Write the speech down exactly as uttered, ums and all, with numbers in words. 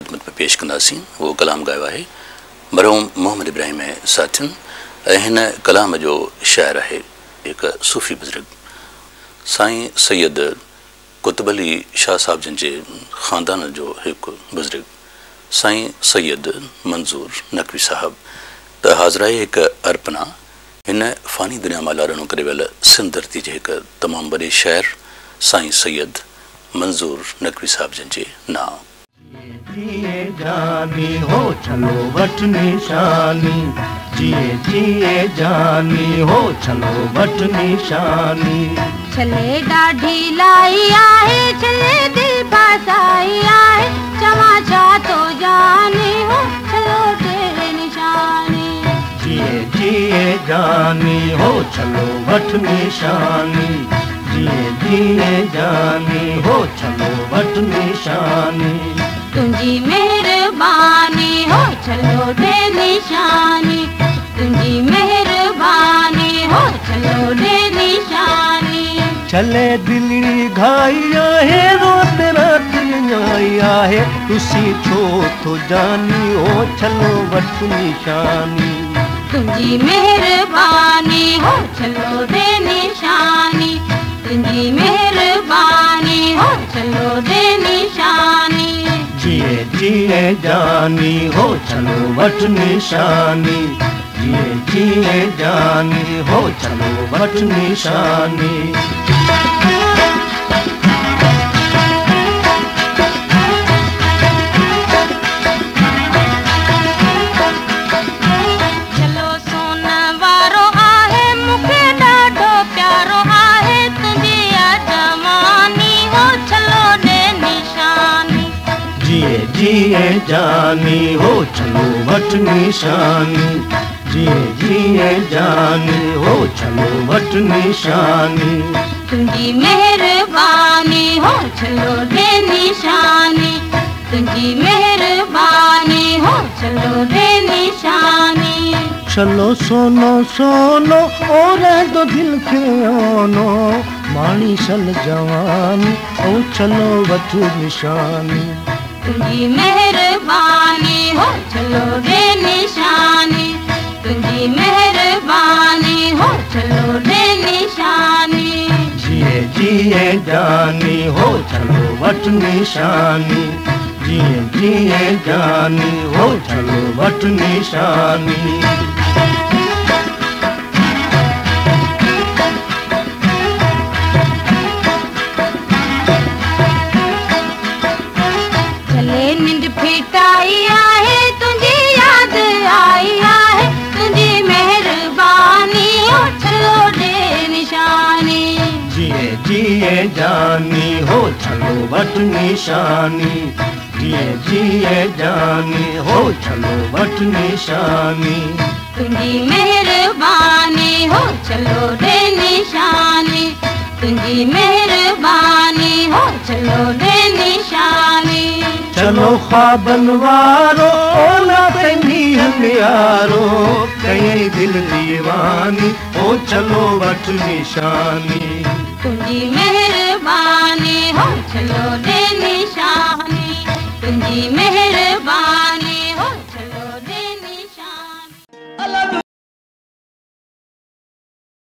खिदमत में पेश कंदासीं। वो कलाम गायो है मरहूम मोहम्मद इब्राहिम साथिन। हिन कलाम जो शायर है एक सूफ़ी बुज़ुर्ग साईं सैयद कुतुब अली शाह साहब जिन जे ख़ानदान जो एक बुज़ुर्ग साईं सैयद मंज़ूर नकवी साहब। त हाज़िराए एक अर्पना इन फ़ानी दुनिया में लारणो करे वियल सिंध धरती जे एक तमाम बड़े शायर साईं सैयद मंज़ूर नकवी साहब जिन जे नाम। जिए जानी हो चलो वट निशानी, जिए जिए जानी हो चलो वट निशानी। चले डाढ़ी लाई आहे, चले दिल पासाई आहे, चवा चा तो जानी हो चलो तेरे निशानी। जिए जिए जानी हो चलो वट निशानी, जिए जिए जानी हो चलो वट निशानी। तुझी मेहरबानी हो चलो दे निशानी, तुझी मेहरबानी हो चलो दे निशानी। चले दिली घाइया है रोत रात आया है, तुसी छो तो जानी हो चलो वट निशानी। तुझी मेहरबानी हो चलो दे निशानी, तुझी मेहरबानी हो चलो दे निशानी। जिए जिए जानी हो चलो वट निशानी, जिए जिए जानी हो चलो वट निशानी। चलो सोन वारो आहे मुखे ॾाढो प्यारो आहे, तुंहिंजी जवानी हो चलो दे निशानी। जिए जिए जानी हो चलो वट निशानी, जिए जिए जानी हो चलो वट निशानी। तुझी मेहरबानी हो चलो दे निशानी, तुझी मेहरबानी हो चलो दे निशानी। चलो सोनो सोनो और दो दिल के आनो, मानी सल जवानी ओ चलो वट निशानी। तुझी मेहरबानी हो चलो दे निशानी, तुझी मेहरबानी हो चलो दे निशानी। जिए जिए जानी हो चलो वट निशानी, जिए जिए जानी हो चलो वट निशानी। चले निंद फिटाई आहे, तुझी याद आई आहे, तुझी मेहरबानी हो चलो दे निशानी। जिए जिए जानी हो चलो वट निशानी, जिए जिए जानी हो चलो वट निशानी। तुझी मेहरबानी हो चलो दे निशानी, तुझी मेहरबानी हो चलो दे निशानी। चलो ख्वाबन वारो ओला तनी हमियारो, कई दिल दीवानी ओ चलो वट निशानी। तुझी मेहरबानी हो चलो दे निशानी, तुझी मेहर